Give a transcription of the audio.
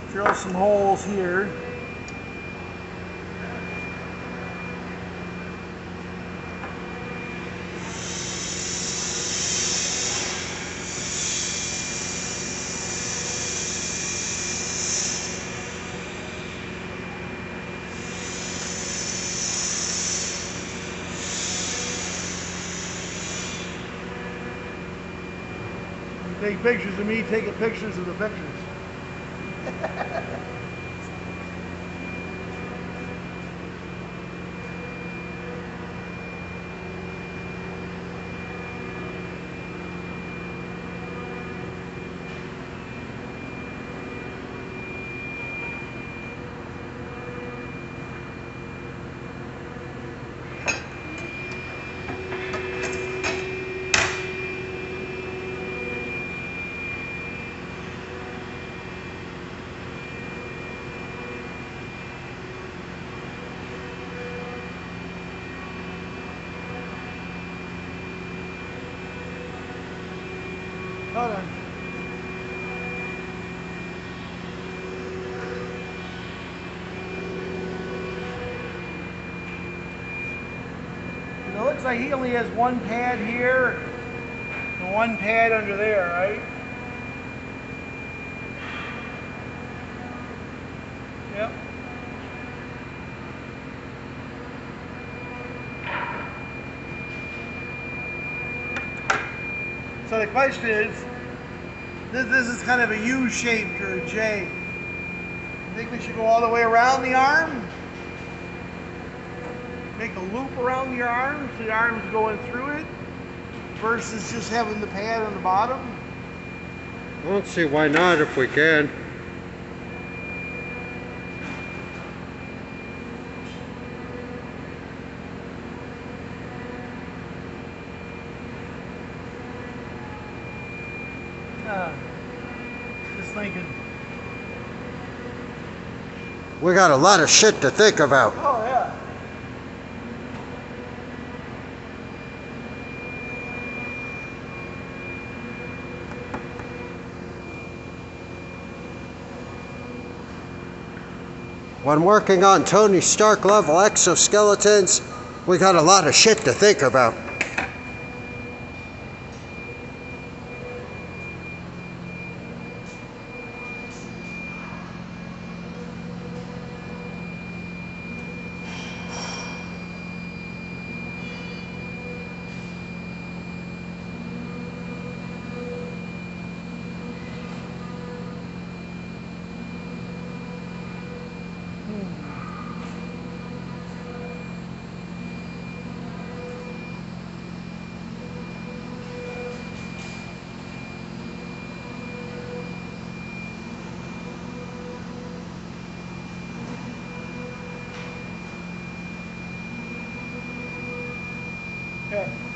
Drill some holes here. Take pictures of me taking pictures of the pictures. Hold on. It looks like he only has one pad here and one pad under there, right? Yep. So the question is, this is kind of a U-shaped or a J. You think we should go all the way around the arm? Make a loop around your arm so the arm's going through it versus just having the pad on the bottom? I don't see why not if we can. Just thinking. We got a lot of shit to think about. Oh, yeah. When working on Tony Stark level exoskeletons, we got a lot of shit to think about. Yeah.